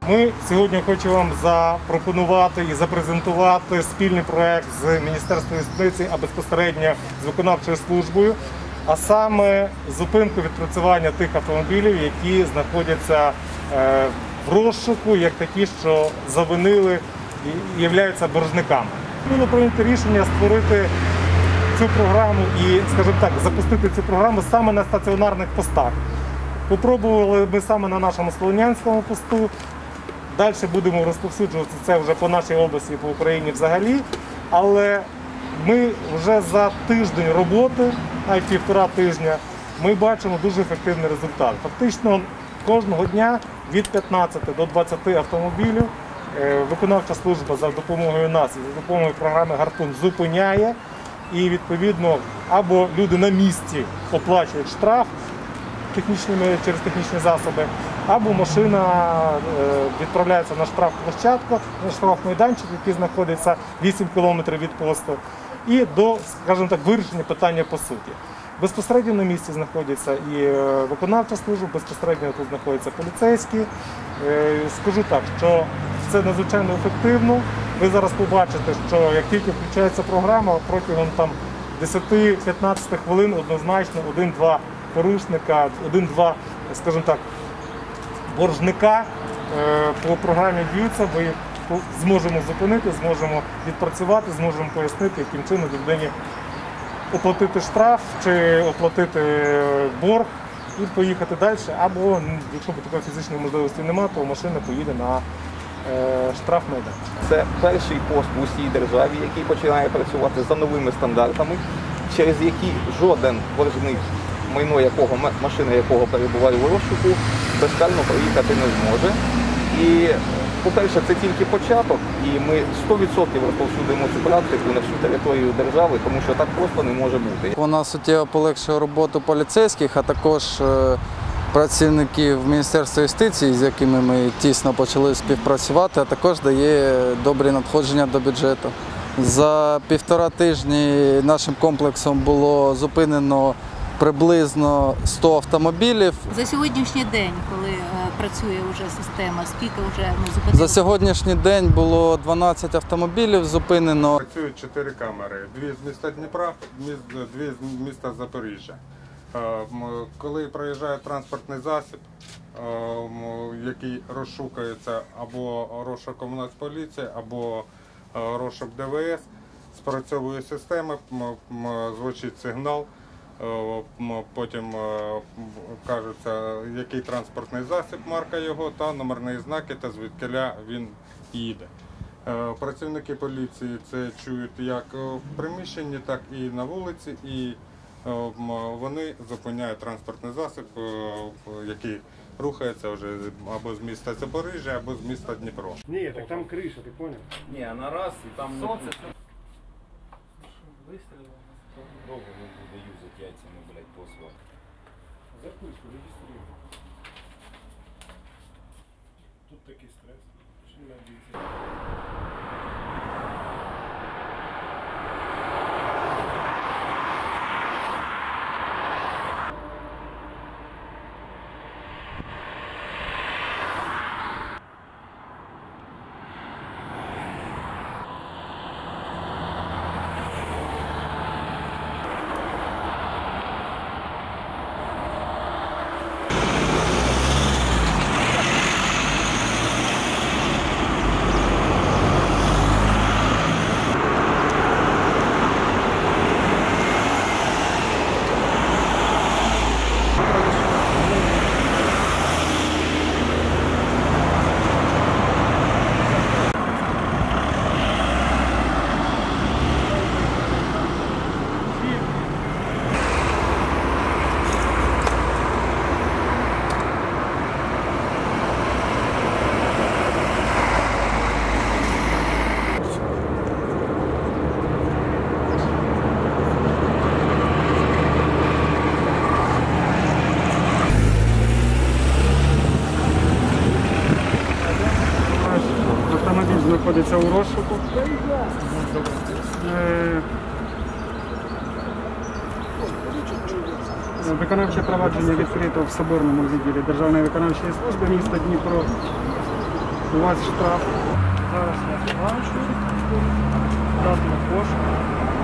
Ми сьогодні хочемо вам запропонувати і запрезентувати спільний проєкт з Міністерством юстиції, а безпосередньо з виконавчою службою, а саме зупинку відпрацювання тих автомобілів, які знаходяться в розшуку, як такі, що завинили і являються боржниками. Було прийнято рішення створити цю програму і, скажімо так, запустити цю програму саме на стаціонарних постах. Попробували ми саме на нашому Солонянському посту. Далі будемо розповсюджувати це вже по нашій області і по Україні взагалі. Але ми вже за тиждень роботи, навіть півтора тижня, ми бачимо дуже ефективний результат. Фактично кожного дня від 15 до 20 автомобілів виконавча служба за допомогою нас і за допомогою програми «Гарпун» зупиняє. І відповідно або люди на місці оплачують штраф через технічні засоби, або машина відправляється на штрафплощадку, на штрафмайданчик, який знаходиться 8 кілометрів від посту, і до, скажімо так, вирішення питання по суті. Безпосередньо на місці знаходиться і виконавча служба, безпосередньо тут знаходяться поліцейські. Скажу так, що це надзвичайно ефективно. Ви зараз побачите, що як тільки включається програма, протягом 10-15 хвилин однозначно один-два порушника, один-два, скажімо так, боржника по програмі б'ються, ми зможемо зупинити, зможемо відпрацювати, зможемо пояснити, яким чином людині оплатити штраф чи оплатити борг і поїхати далі. Або, якщо такої фізичної можливості немає, то машина поїде на штрафмайдан. Це перший пост в усій державі, який починає працювати за новими стандартами, через які жоден боржник, машина якого перебуває у розшуку, безкарно проїхати не зможе. І, по-перше, це тільки початок, і ми 100% розповсюдимо цю практику на всю територію держави, тому що так просто не може бути. Вона суттєво полегшує роботу поліцейських, а також працівників Міністерства юстиції, з якими ми тісно почали співпрацювати, а також дає добрі надходження до бюджету. За півтора тижні нашим комплексом було зупинено приблизно 100 автомобілів. За сьогоднішній день, коли працює вже система, скільки вже зупинили? За сьогоднішній день було 12 автомобілів зупинено. Працюють 4 камери, 2 з міста Дніпра, 2 з міста Запоріжжя. Коли проїжджає транспортний засіб, який розшукується або розшуком Нацполіції, або розшук ДВС, спрацьовує система, звучить сигнал, потім кажеться, який транспортний засіб, марка його та номерні знаки, та звідкиля він їде. Працівники поліції це чують як в приміщенні, так і на вулиці, і вони зупиняють транспортний засіб, який рухається вже або з міста Запоріжжя, або з міста Дніпро. Ні, так там криша, ти зрозумів? Ні, а на раз і там сонце. Довго не буде юзати яйцями, блядь, по асфальту. Записку, реєструємо. Тут такий стрес. Що не надіється? знаходиться у розшуку. Виконавче провадження відкрито в Соборному відділі Державної виконавчої служби міста Дніпро. У вас штраф. Зараз я сплачу. Дату на кошти.